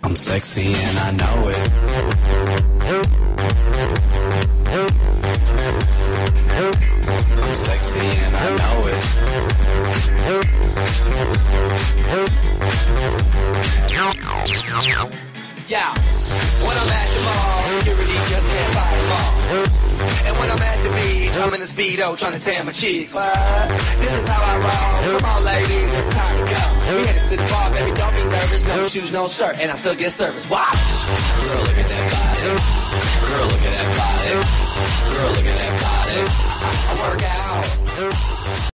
I'm sexy and I know it. I'm sexy and I know it. Yeah, when I'm at the mall, security just can't fight them all. And when I'm at the beach, I'm in a Speedo trying to tan my cheeks. What? This is how I roll. Come on, ladies, it's time to go. We headed to the bar, baby, don't be nervous. No shoes, no shirt, and I still get service. Watch. Girl, look at that body. Girl, look at that body. Girl, look at that body. I work out.